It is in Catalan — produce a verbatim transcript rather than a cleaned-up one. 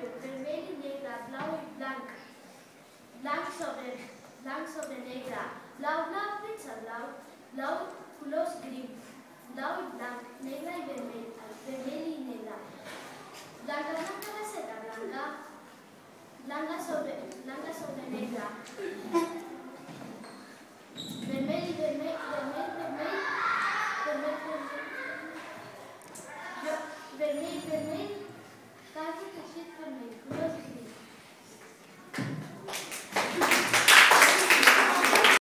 diu vermell i negre, blau i blanc, blanc sobre, blanc sobre negre, blau, blau, pensa blau, blau, colors grius, blau i blanc, negre i vermell, vermell i negre, blanca, blanca, receta blanca, blanca sobre, blanca sobre negre, vermell i vermell, vermell, vermell, vermell, vermell,